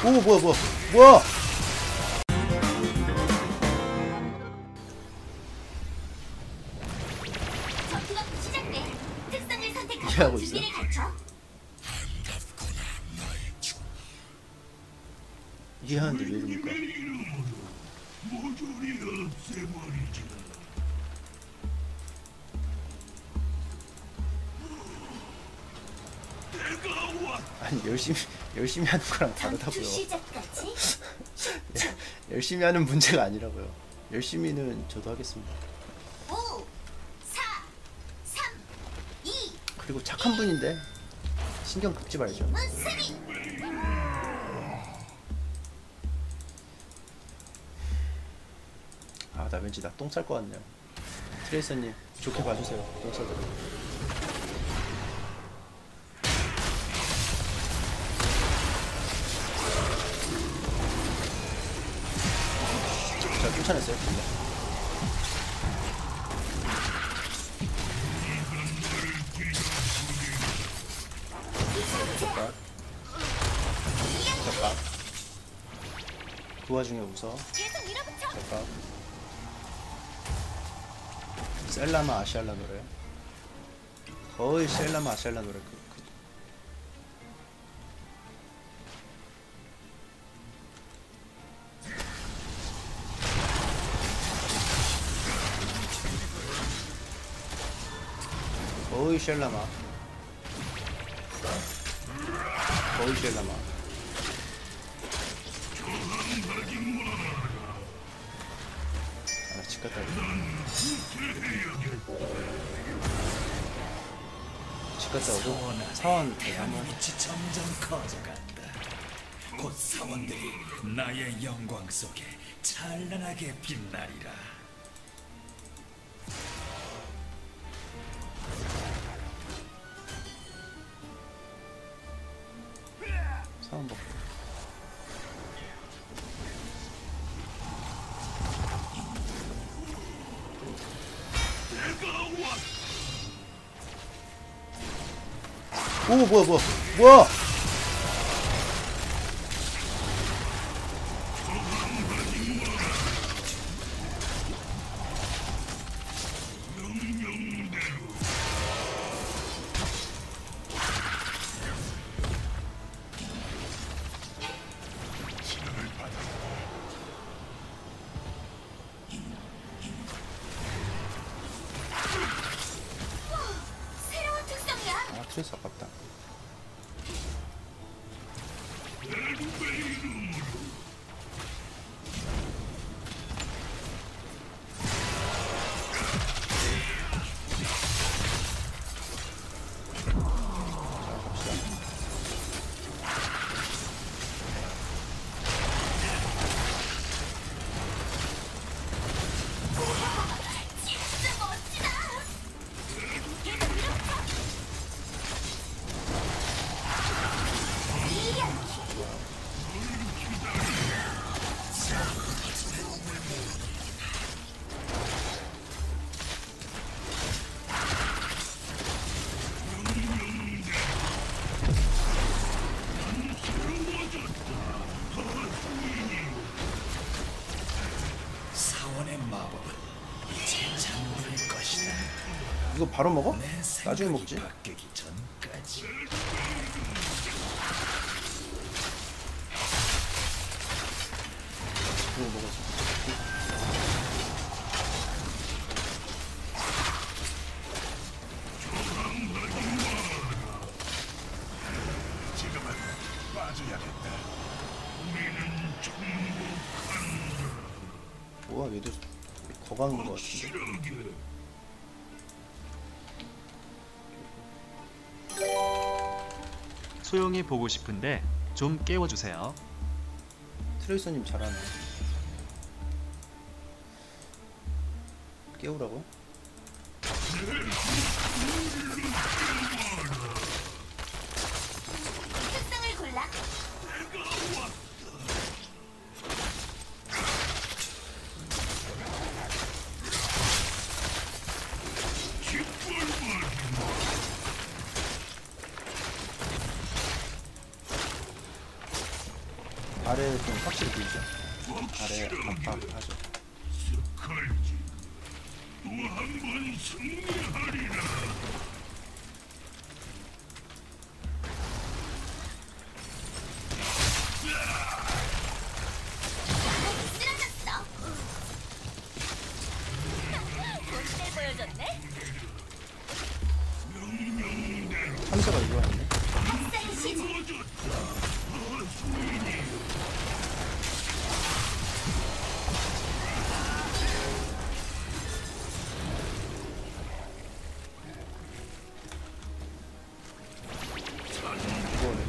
오 뭐야 뭐야 뭐야. 이해하고 있어. 이해하는데 왜 이럽니까? 아니 열심히 하는 거랑 다르다고요. 열심히 하는 문제가 아니라고요. 열심히는 저도 하겠습니다. 5, 4, 3, 2, 그리고 착한 분인데 신경 긁지 말죠. 무스리. 아, 나 왠지 나 똥 쌀 것 같네요. 트레이서님 좋게 봐주세요. 똥 싸도록. 자, 쫓아냈어요. 잠깐. 잠깐. 그 와중에 웃어. 잠깐. 셀라마 아시알라 노래. 거의 셀라마 아시알라 노래. 거의 셀라마. 거의 셀라마. 아, 집 갔다 오고 사원 빛이 점점 커져간다. 곧 사원들이 나의 영광 속에 찬란하게 빛나리라. 사원 먹고. 오 뭐야 뭐야 뭐야. 새로운 특성이야. 아, 트레이서 아깝다. 진짜 멋지다. 사원의 마법은 이제 잠들 것이다. 이거 바로 먹어? 내 나중에 생각이 먹지. 바뀌기 전까지. 이거 먹었어. 뭐야 얘도 거강인 것 같은데. 소영이 보고 싶은데 좀 깨워주세요. 트레이서님 잘하네. 깨우라고? 특성을 골라. 아래 좀 확실히 보이죠? 아래 압박하죠. 또한번 승리하리라. 쓰러졌어. 본때 보여줬네. 참새가 이거 왔네. 학살 시작. 이거네.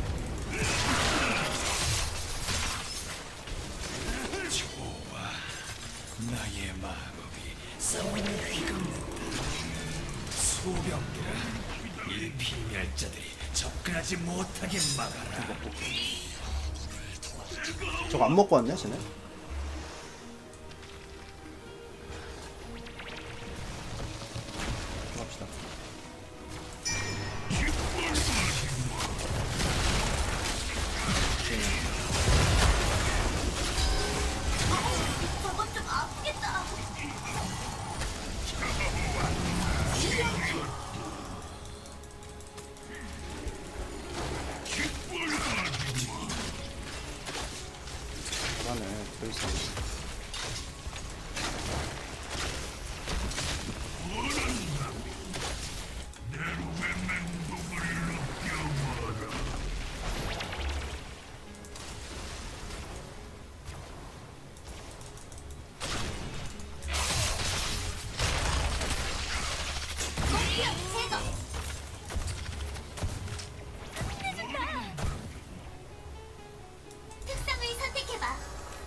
좋아. 나의 마법이 싸움을 휘감는다. 소병들아, 이 필멸자들이 접근하지 못하게 막아라. 저거 안 먹고 왔네, 쟤네. 갑시다. 저것 좀 아프겠다. 그러네, 더 있어. 공격 제거. 특성을 선택해봐.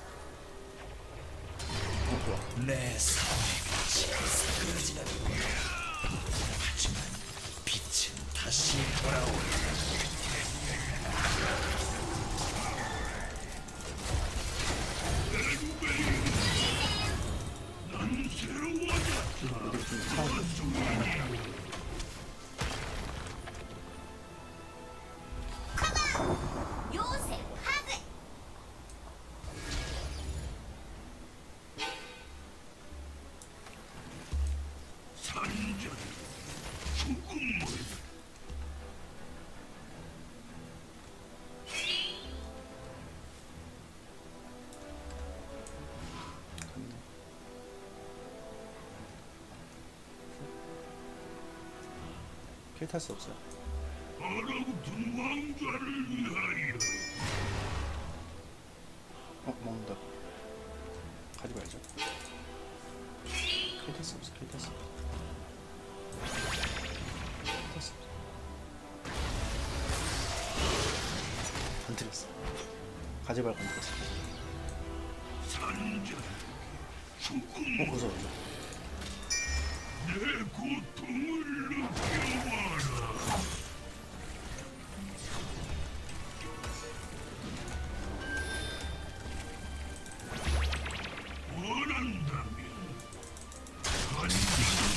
좋아. 내 사랑의 빛이 사그러지는 거야. 하지만 빛은 다시 돌아오리라. 어디 좀 차. 요새 하글. 산전, 죽음을 킬 탈 수 없어요. 얼어붙은 왕좌를 위하여. 먹는다. 가지 말죠. 킬 탈 수 없어, 킬 탈 수 없어. 킬 탈 수 없어. 건드렸어. 가지 말 건드렸어. 산전, 죽음을 무서워. 내 고통을 느껴봐라. 원한다면 완전히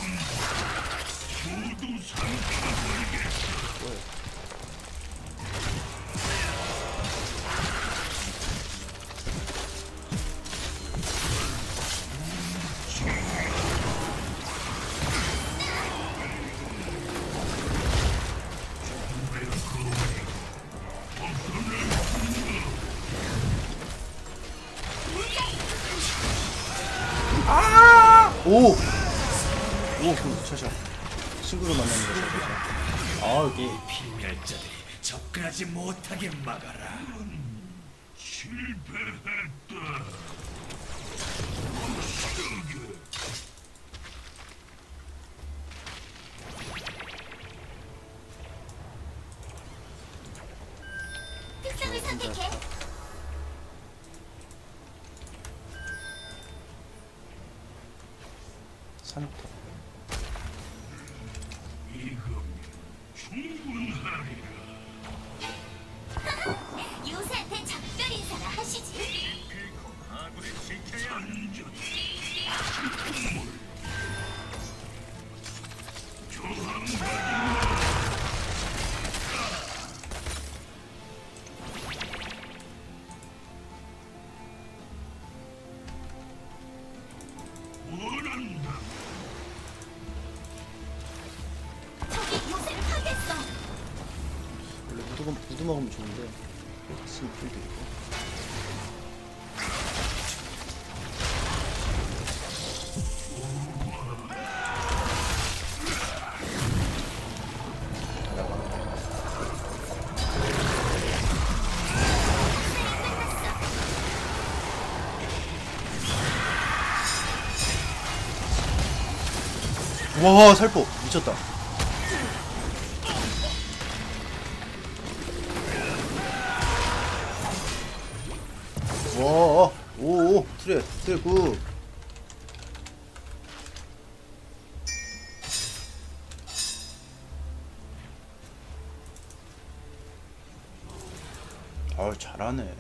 죽음 모두 삼켜버리겠다. 뭐야? 오! 오, 그, 샷샷. 친구를 만나는 거 샷샷. 아, 여기. 필멸자들이 접근하지 못하게 막아라. 실패했다. 확실하게. 특성을 선택해. 산부터. 이거면 충분하리라. 요새한테 작별 인사나 하시지. 산전, 저항받지. 우드 먹으면 좋은데 있으면 좀 되겠고. 와 살포 미쳤다. 와 오오 트레 굿. 아 잘하네.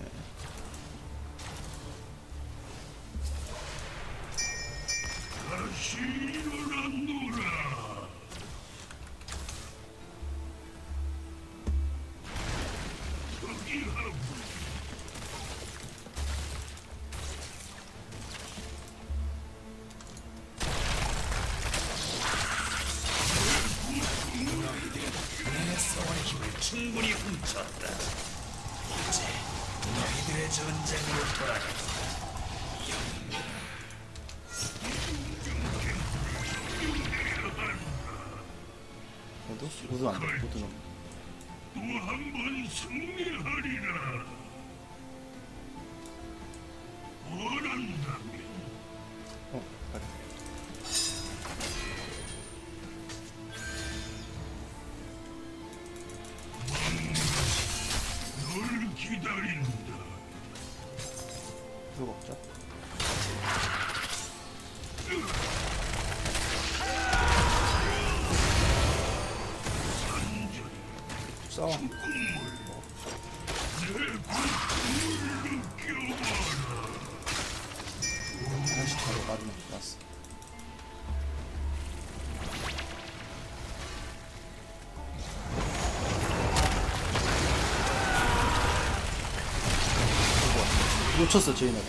다시 일어났노라. 저기 하고 내 소원의 힘을 충분히 훔쳤다. 이제 너희들의 전쟁으로 돌아가자. 그래도 우드 안돼. 우드는 또 한 번 승리하리라. 원한다면 그래. 널 기다린다. 이거 먹자. 싸워. 내 고통을 느껴봐라. 다시 바로 맞으면 좋았어. 놓쳤어 제이나를.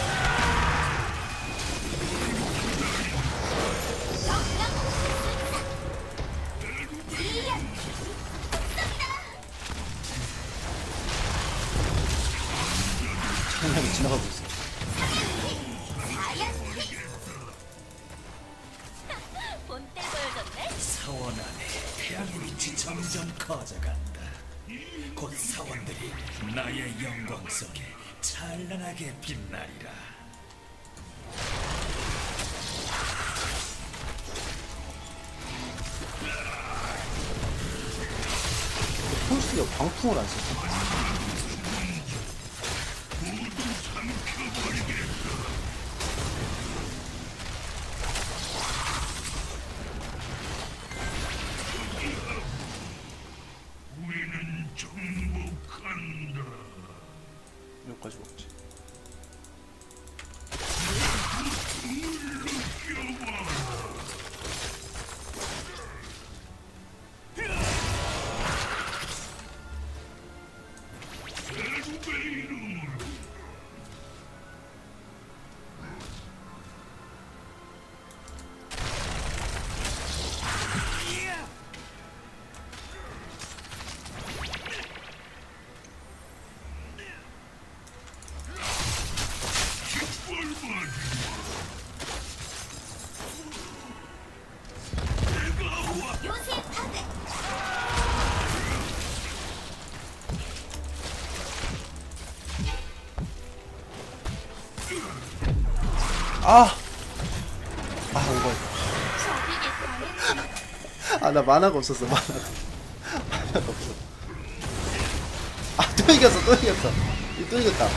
찬양이 지나가고 있어. 본때 보여줬네. 사원 안에 태양의 빛이 점점 커져간다. 곧 사원들이 나의 영광 속에 찬란하게 빛나리라. 폴스가 광풍을 안 썼어. 우리는 정복한다. 여기까지 먹지. 대국의 이름으로 요새 파괴. 오버했다. 저기게 당했네. 나 만화가 없었어. 만화가 없어. 또 이겼어. 또 이겼어. 또 이겼다.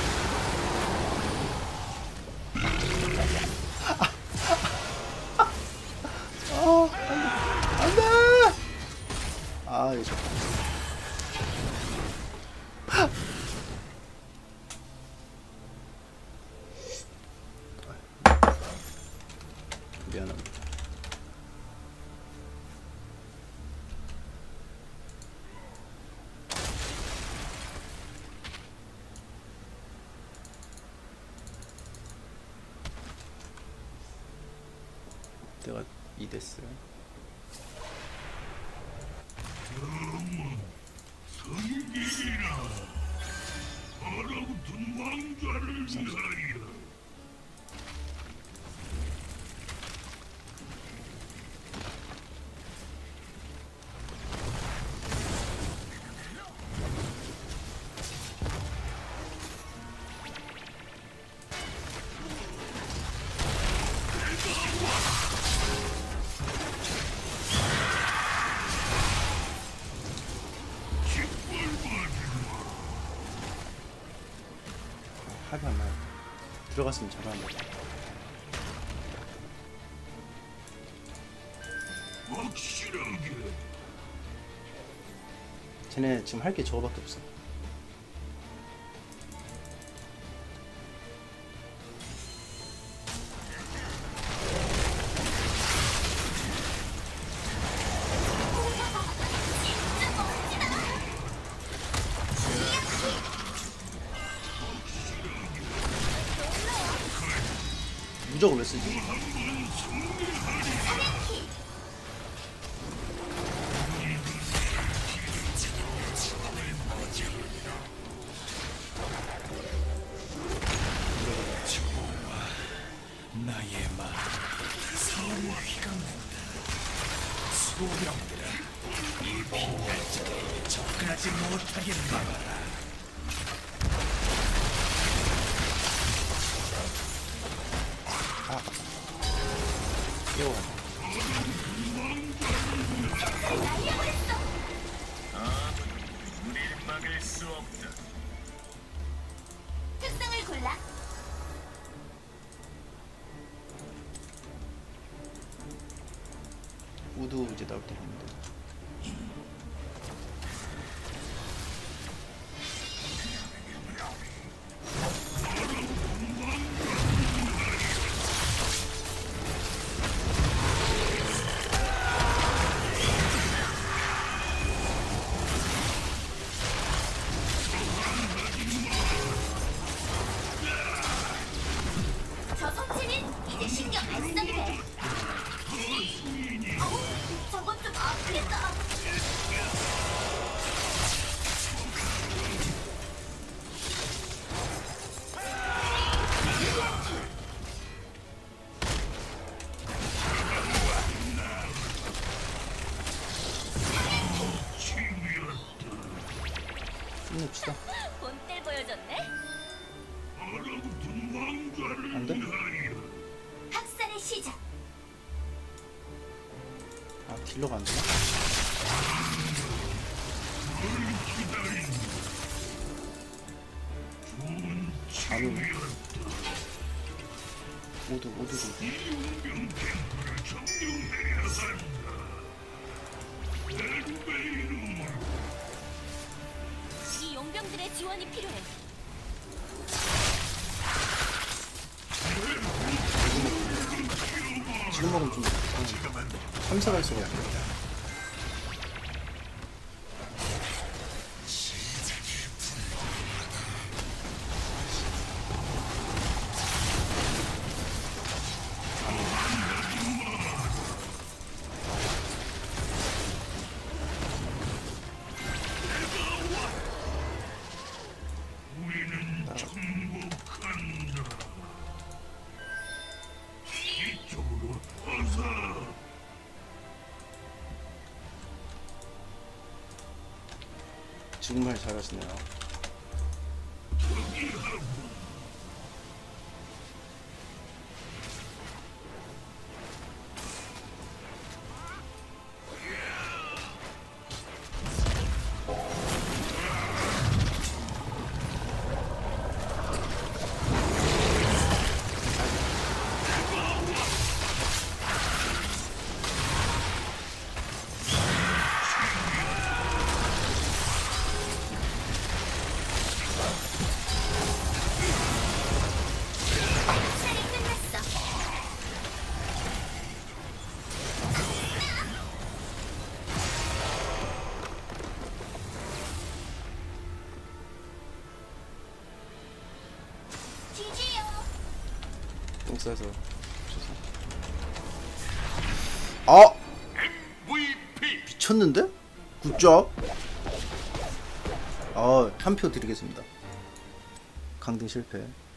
안돼. 이거 좋다. 미안합니다. 내가 2 됐어요. 성기 이라 얼어붙은 왕좌를 위하여. 합이 안 나요. 들어갔으면 잘하는데. 확실하게 쟤네 지금 할 게 저거밖에 없어. 무적을 왜 쓰지? 나의 말 서로 휘감는다. 소병들아, 이 빈혈자에 접근하지 못하게 막아라. 깨워가. 우릴 막을 수 없다. 특성을 골라. 우두 이제 나올 때 했는데. 저 손질은 이제 신경 안 써도 돼. 어우, 저건 좀 아프겠다. 힘냅시다. 본때 보여줬네. 얼어붙은 왕좌를 안 돼? 위하여. 학살의 시작. 아 딜러가 안 되나? 안 오네. 오두도. 용병 템플을 점령해야 한다. 에르베 이름으로 이 용병들의 지원이 필요해. 지금 먹으면 좀 참사가 있어가지고. 우리는 정복한다. 이쪽으로 어서. 정말 잘하시네요. 학살이 끝났어. 지지요. 똥 싸서 죄송. 아 MVP 미쳤는데? 굿잡. 한 표 드리겠습니다. 강등 실패.